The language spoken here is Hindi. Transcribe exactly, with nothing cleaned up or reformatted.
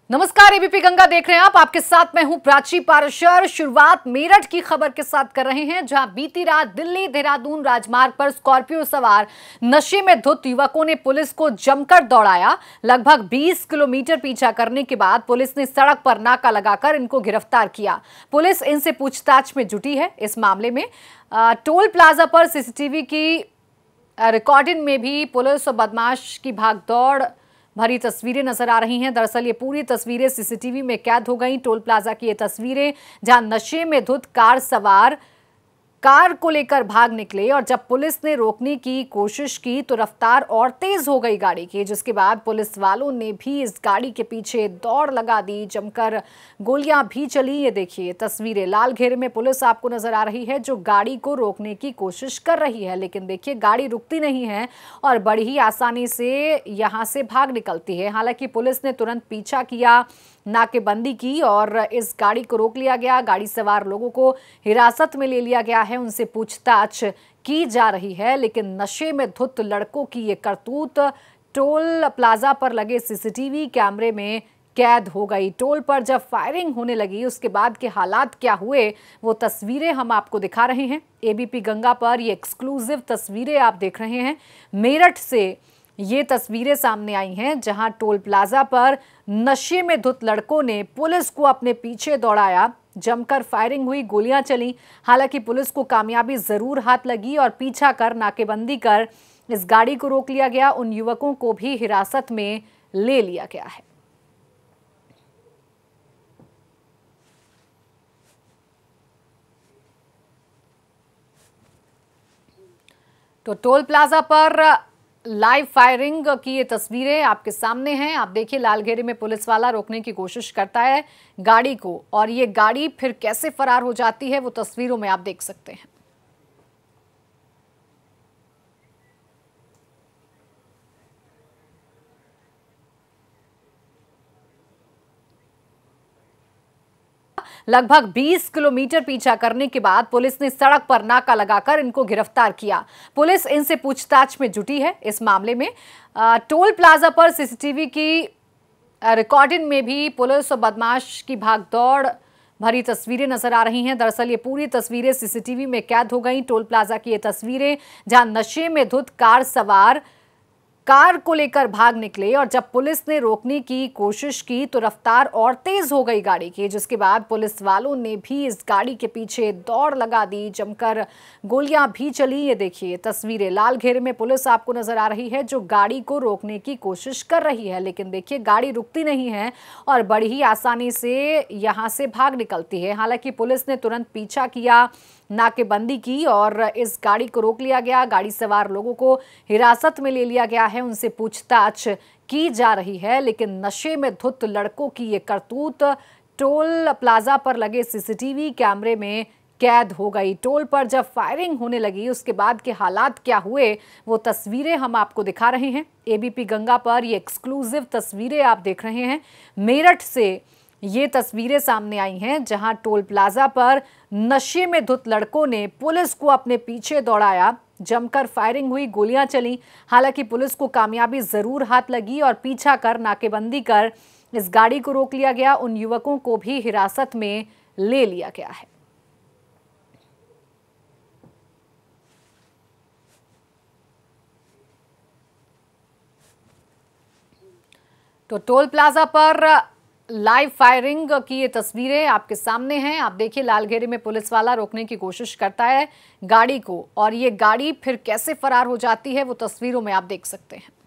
नमस्कार, एबीपी गंगा देख रहे हैं आप। आपके साथ मैं हूं प्राची पाराशर। शुरुआत मेरठ की खबर के साथ कर रहे हैं, जहां बीती रात दिल्ली देहरादून राजमार्ग पर स्कॉर्पियो सवार नशे में धुत युवकों ने पुलिस को जमकर दौड़ाया। लगभग बीस किलोमीटर पीछा करने के बाद पुलिस ने सड़क पर नाका लगाकर इनको गिरफ्तार किया। पुलिस इनसे पूछताछ में जुटी है। इस मामले में टोल प्लाजा पर सीसीटीवी की रिकॉर्डिंग में भी पुलिस और बदमाश की भागदौड़ भरी तस्वीरें नजर आ रही हैं। दरअसल ये पूरी तस्वीरें सीसीटीवी में कैद हो गई। टोल प्लाजा की ये तस्वीरें, जहां नशे में धुत कार सवार कार को लेकर भाग निकले और जब पुलिस ने रोकने की कोशिश की तो रफ्तार और तेज हो गई गाड़ी की, जिसके बाद पुलिस वालों ने भी इस गाड़ी के पीछे दौड़ लगा दी, जमकर गोलियां भी चली। ये देखिए तस्वीरें, लाल घेरे में पुलिस आपको नजर आ रही है जो गाड़ी को रोकने की कोशिश कर रही है, लेकिन देखिए गाड़ी रुकती नहीं है और बड़ी ही आसानी से यहां से भाग निकलती है। हालांकि पुलिस ने तुरंत पीछा किया, नाकेबंदी की और इस गाड़ी को रोक लिया गया। गाड़ी सवार लोगों को हिरासत में ले लिया गया है, उनसे पूछताछ की जा रही है। लेकिन नशे में धुत लड़कों की ये करतूत टोल प्लाजा पर लगे सीसीटीवी कैमरे में कैद हो गई। टोल पर जब फायरिंग होने लगी उसके बाद के हालात क्या हुए वो तस्वीरें हम आपको दिखा रहे हैं। एबीपी गंगा पर ये एक्सक्लूसिव तस्वीरें आप देख रहे हैं। मेरठ से ये तस्वीरें सामने आई हैं, जहां टोल प्लाजा पर नशे में धुत लड़कों ने पुलिस को अपने पीछे दौड़ाया, जमकर फायरिंग हुई, गोलियां चली। हालांकि पुलिस को कामयाबी जरूर हाथ लगी और पीछा कर नाकेबंदी कर इस गाड़ी को रोक लिया गया। उन युवकों को भी हिरासत में ले लिया गया है। तो टोल प्लाजा पर लाइव फायरिंग की ये तस्वीरें आपके सामने हैं। आप देखिए लाल घेरे में पुलिस वाला रोकने की कोशिश करता है गाड़ी को और ये गाड़ी फिर कैसे फरार हो जाती है वो तस्वीरों में आप देख सकते हैं। लगभग बीस किलोमीटर पीछा करने के बाद पुलिस ने सड़क पर नाका लगाकर इनको गिरफ्तार किया। पुलिस इनसे पूछताछ में जुटी है। इस मामले में टोल प्लाजा पर सीसीटीवी की रिकॉर्डिंग में भी पुलिस और बदमाश की भागदौड़ भरी तस्वीरें नजर आ रही हैं। दरअसल ये पूरी तस्वीरें सीसीटीवी में कैद हो गई। टोल प्लाजा की ये तस्वीरें, जहां नशे में धुत कार सवार कार को लेकर भाग निकले और जब पुलिस ने रोकने की कोशिश की तो रफ्तार और तेज हो गई गाड़ी की, जिसके बाद पुलिस वालों ने भी इस गाड़ी के पीछे दौड़ लगा दी, जमकर गोलियां भी चली। ये देखिए तस्वीरें, लाल घेरे में पुलिस आपको नजर आ रही है जो गाड़ी को रोकने की कोशिश कर रही है, लेकिन देखिए गाड़ी रुकती नहीं है और बड़ी ही आसानी से यहां से भाग निकलती है। हालांकि पुलिस ने तुरंत पीछा किया, नाकेबंदी की और इस गाड़ी को रोक लिया गया। गाड़ी सवार लोगों को हिरासत में ले लिया गया है, उनसे पूछताछ की जा रही है। लेकिन नशे में धुत लड़कों की ये करतूत टोल प्लाजा पर लगे सीसीटीवी कैमरे में कैद हो गई। टोल पर जब फायरिंग होने लगी उसके बाद के हालात क्या हुए वो तस्वीरें हम आपको दिखा रहे हैं। एबीपी गंगा पर ये एक्सक्लूसिव तस्वीरें आप देख रहे हैं। मेरठ से ये तस्वीरें सामने आई हैं, जहां टोल प्लाजा पर नशे में धुत लड़कों ने पुलिस को अपने पीछे दौड़ाया, जमकर फायरिंग हुई, गोलियां चली। हालांकि पुलिस को कामयाबी जरूर हाथ लगी और पीछा कर नाकेबंदी कर इस गाड़ी को रोक लिया गया। उन युवकों को भी हिरासत में ले लिया गया है। तो टोल प्लाजा पर लाइव फायरिंग की ये तस्वीरें आपके सामने हैं। आप देखिए लाल घेरे में पुलिस वाला रोकने की कोशिश करता है गाड़ी को और ये गाड़ी फिर कैसे फरार हो जाती है वो तस्वीरों में आप देख सकते हैं।